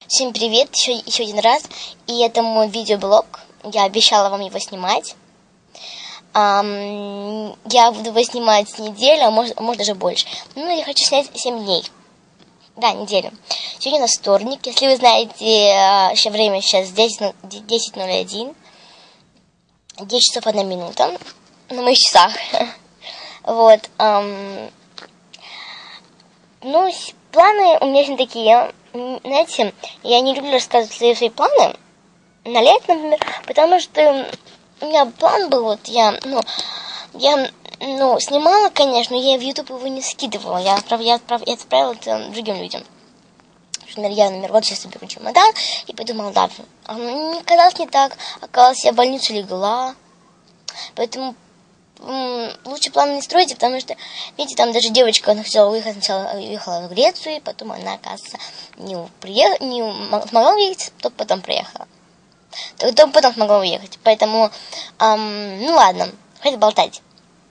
Всем привет, еще один раз. И это мой видеоблог. Я обещала вам его снимать. Я буду его снимать неделю, а может даже больше. Ну, я хочу снять 7 дней. Да, неделю. Сегодня у нас вторник. Если вы знаете, еще время сейчас 10:01. 10 часов 1 минута. На моих часах. Вот. Ну, планы у меня есть такие. Знаете, я не люблю рассказывать свои планы на лет, например, потому что у меня план был, вот я снимала, конечно, но я в YouTube его не скидывала, я отправила это другим людям. Например, вот сейчас соберу чемодан и пойду в Молдавию. А мне казалось не так, оказалось, я в больницу легла, поэтому лучше планы не строите, потому что, видите, там даже девочка, она хотела выехать, сначала уехала в Грецию, потом она, оказывается, не смогла уехать, потом приехала. Потом смогла уехать, поэтому, ну ладно, хватит болтать.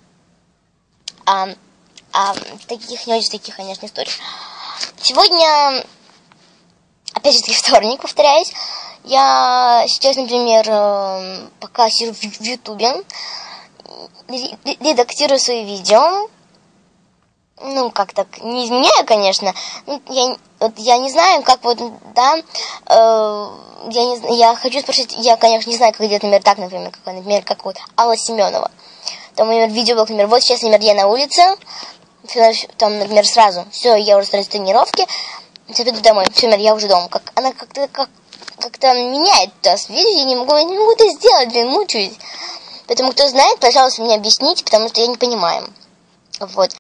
Таких, не очень таких, конечно, историй. Сегодня, опять же таки, вторник, повторяюсь, я сейчас, например, пока сижу в Ютубе, редактирую свои видео. Ну, как так, не изменяю, конечно. Я не знаю, как вот, да, я хочу спросить, я, конечно, не знаю, как делать, например, как вот Алла Семенова. Там, например, видеоблог, например, вот сейчас, например, я на улице, там, например, сразу, все, я уже с тренировки, все, приду домой, все, например, я уже дома. Она как-то меняет нас, видите, я не могу это сделать, мучаюсь. Поэтому, кто знает, пожалуйста, мне объясните, потому что я не понимаю. Вот.